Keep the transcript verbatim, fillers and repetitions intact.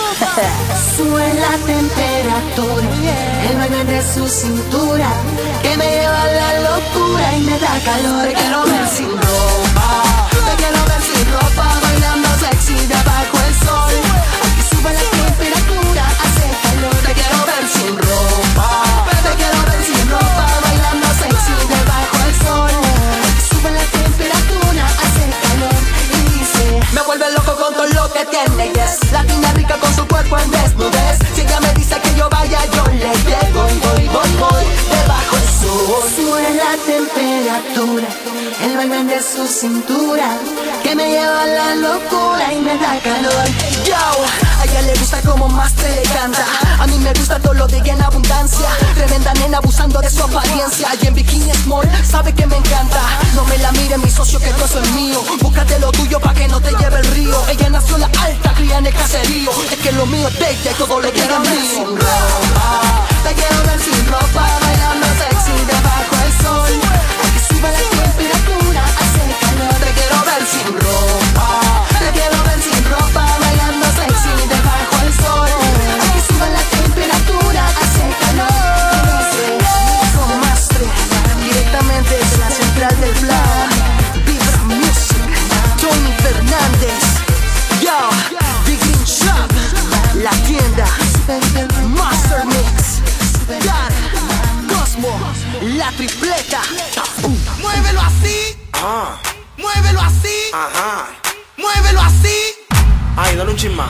Sube la temperatura, el baile de su cintura, que me lleva a la locura y me da calor. Te quiero ver sin ropa, te quiero ver sin ropa, bailando sexy debajo el sol. Aquí sube la temperatura, hace calor. Te quiero ver sin ropa, te quiero ver sin ropa, bailando sexy debajo el sol. Aquí sube la temperatura, hace calor. Y dice, me vuelve loco con todo lo que tiene, yes. Latina rica con su cuerpo en desnudez. Si ella me dice que yo vaya, yo le llego y voy, voy, voy debajo el sol. Sube la temperatura, el baile de su cintura, que me lleva a la locura y me da calor. Yo, a ella le gusta como más te le canta. A mí me gusta todo lo de ella en abundancia. Tremenda nena abusando de su apariencia. Y en bikini small, sabe que me encanta. No me la mire mi socio, que todo eso es mío. Búscate lo tuyo pa' que no te lleve el río. Ella nació en la alta, cría en el caserío. Es que lo mío es de ella y todo lo que ella es mío. Sin ropa, te quiero ver sin ropa, bailando sexy debajo el sol. Aquí sube la temperatura, hace calor. Te quiero ver sin ropa, te quiero ver sin ropa, bailando sexy debajo el sol. Aquí sube la temperatura, hace calor. Con Mastre, directamente desde la central del Black. Vibra Music, Tony Fernández. Yo, Big Green Shop, la tienda, Master Mix, Dar, Cosmo, la tripleta. Muévelo así, Ajá, muévelo así, ajá. muévelo así. Ay, dale un chin más.